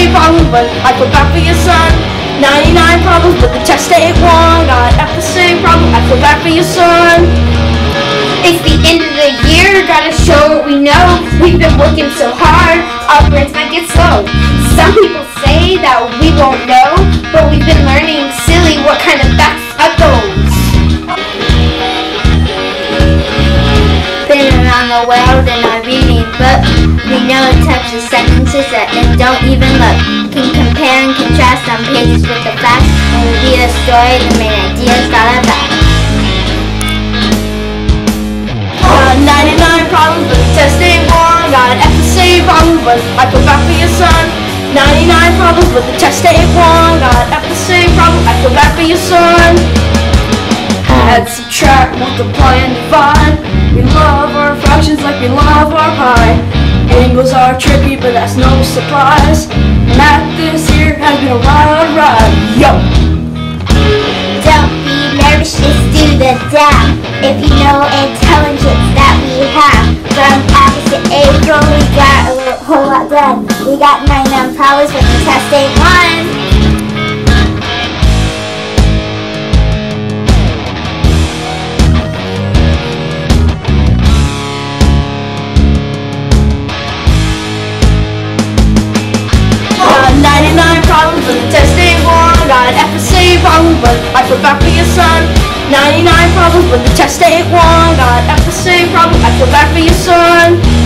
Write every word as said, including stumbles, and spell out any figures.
problem, but I feel bad for your son. ninety-nine problems, but the test ain't one. Got F the same problem, I feel bad for your son. It's the end of the year, gotta show what we know. We've been working so hard, our brains might get slow. Some people say that we won't know, but we've been learning silly what kind of facts are those. Been around the world in our reading book. We know types of sentences that and don't even look. Can compare and contrast on pages with the facts and reveal a story the main ideas got our back. Got ninety-nine problems, but the test ain't one. Got an F the same problem, but I feel bad for your son. ninety-nine problems, but the test ain't one. Got an F the same problem, I feel bad for your son. Add, subtract, multiply, and divide. We love our fractions like we love our pi. Angles are tricky, but that's no surprise. Math this year has been a wild ride. Yo! Don't be nervous, just do the dab. If you know intelligence that we have. From August to April, we got a whole lot done. We got ninety-nine problems, but the test ain't one. ninety-nine problems, but the test ain't one. Got an F the same problem, but I feel bad for your son. ninety-nine problems, but the test ain't one. Got an F the same problem, I feel bad for your son.